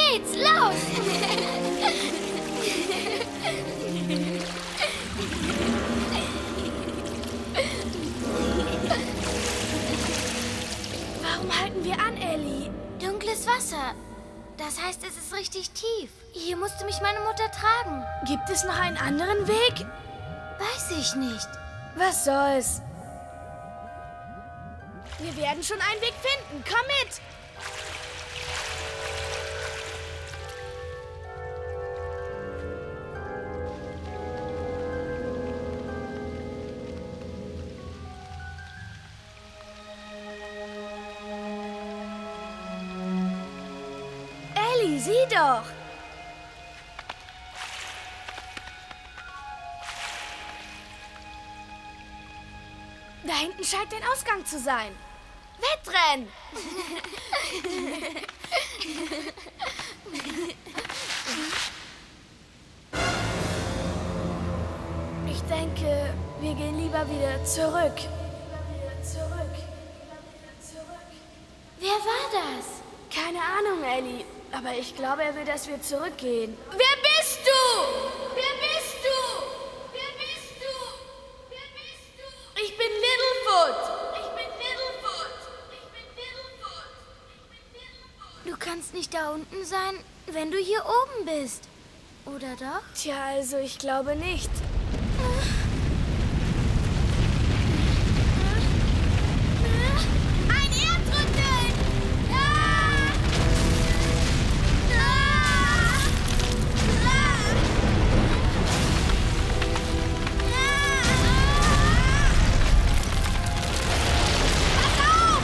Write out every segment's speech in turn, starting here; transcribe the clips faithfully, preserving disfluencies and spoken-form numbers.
geht's, los! Warum halten wir an, Ellie? Dunkles Wasser. Das heißt, es ist richtig tief. Hier musste mich meine Mutter tragen. Gibt es noch einen anderen Weg? Weiß ich nicht. Was soll's? Wir werden schon einen Weg finden. Komm mit! Ellie, sieh doch! Da hinten scheint ein Ausgang zu sein. Wettrennen! Ich denke, wir gehen lieber wieder zurück. Wer war das? Keine Ahnung, Ellie. Aber ich glaube, er will, dass wir zurückgehen. Wer bist du? Wer bist du? Wer bist du? Wer bist du? Ich bin Littlefoot. Ich bin Littlefoot. Ich bin Littlefoot. Ich bin Littlefoot. Du kannst nicht da unten sein, wenn du hier oben bist. Oder doch? Tja, also ich glaube nicht. Ein Erdrütteln! Ah! Ah! Ah! Pass auf!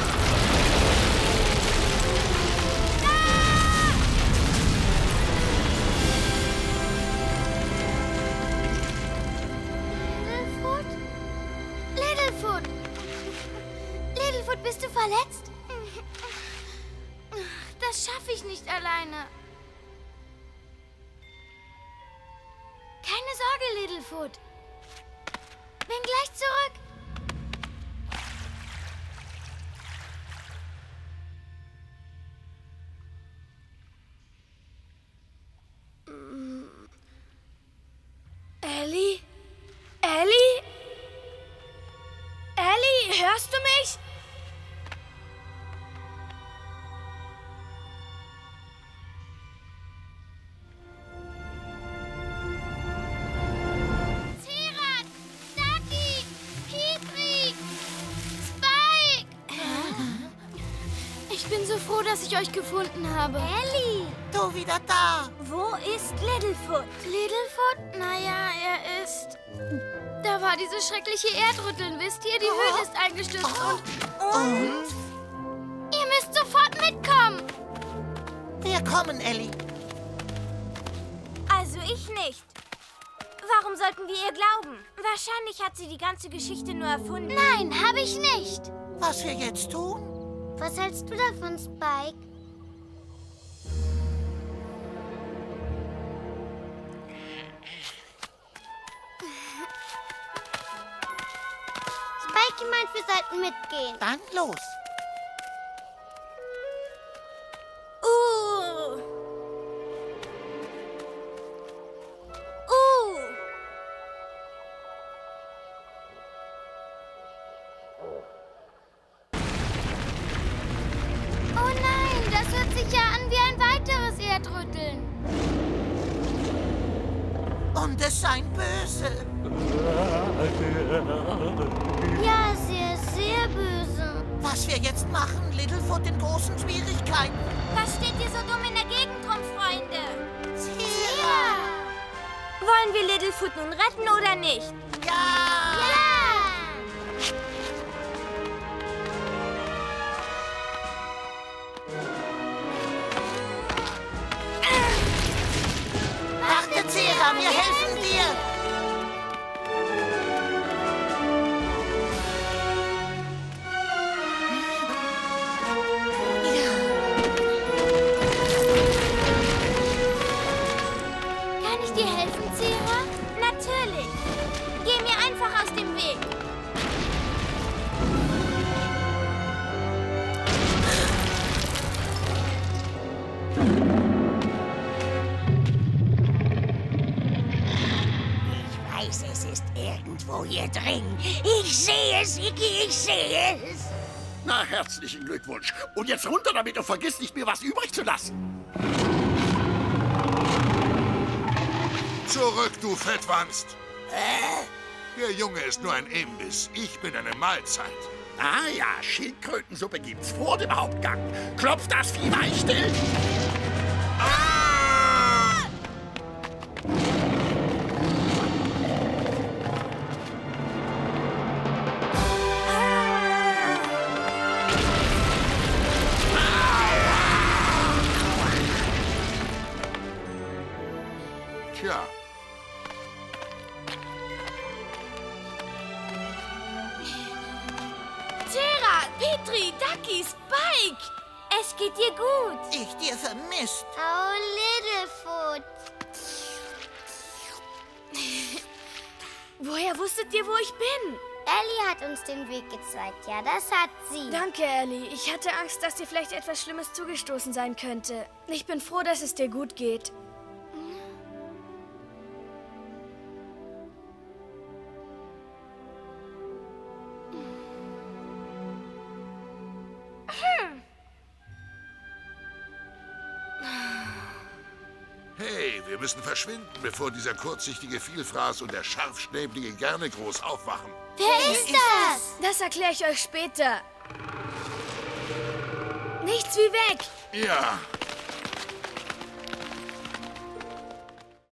Littlefoot? Littlefoot! Littlefoot, bist du verletzt? Das schaffe ich nicht alleine. Keine Sorge, Littlefoot. Bin gleich zurück. Ellie? Ellie? Ellie, hörst du mich? Zerat! Ducky! Petrie! Spike! Ich bin so froh, dass ich euch gefunden habe. Ellie! Du wieder da. Wo ist Littlefoot? Littlefoot? Naja, er ist... Da war dieses schreckliche Erdrütteln, wisst ihr? Die Höhle ist eingestürzt und... Und? Ihr müsst sofort mitkommen! Wir kommen, Ellie. Also ich nicht. Warum sollten wir ihr glauben? Wahrscheinlich hat sie die ganze Geschichte nur erfunden. Nein, habe ich nicht. Was wir jetzt tun? Was hältst du davon, Spike? Spike meint, wir sollten mitgehen. Dann los. Uh. Uh. Oh nein, das hört sich ja an wie ein weiteres Erdrütteln. Und es seien böse. Ja, sehr, sehr böse. Was wir jetzt machen, Littlefoot in großen Schwierigkeiten. Was steht ihr so dumm in der Gegend rum, Freunde? Zira! Wollen wir Littlefoot nun retten oder nicht? Ja! Warte, Zira, wir helfen dir. Kann ich dir helfen, Zira? Natürlich. Geh mir einfach irgendwo hier drin. Ich sehe es, Iggy, ich sehe es. Na, herzlichen Glückwunsch. Und jetzt runter damit und vergiss nicht, mir was übrig zu lassen. Zurück, du Fettwanst. Der Junge ist nur ein Imbiss. Ich bin eine Mahlzeit. Ah ja, Schildkrötensuppe gibt's vor dem Hauptgang. Klopft das Vieh weichstill? Ah! Tja. Tera, Petri, Ducky, Spike! Es geht dir gut. Ich dir vermisst. Oh, Littlefoot. Woher wusstet ihr, wo ich bin? Ellie hat uns den Weg gezeigt. Ja, das hat sie. Danke, Ellie. Ich hatte Angst, dass dir vielleicht etwas Schlimmes zugestoßen sein könnte. Ich bin froh, dass es dir gut geht. Hey, wir müssen verschwinden, bevor dieser kurzsichtige Vielfraß und der scharfschnäblige Gernegroß aufwachen. Wer ist das? Das erkläre ich euch später. Nichts wie weg. Ja.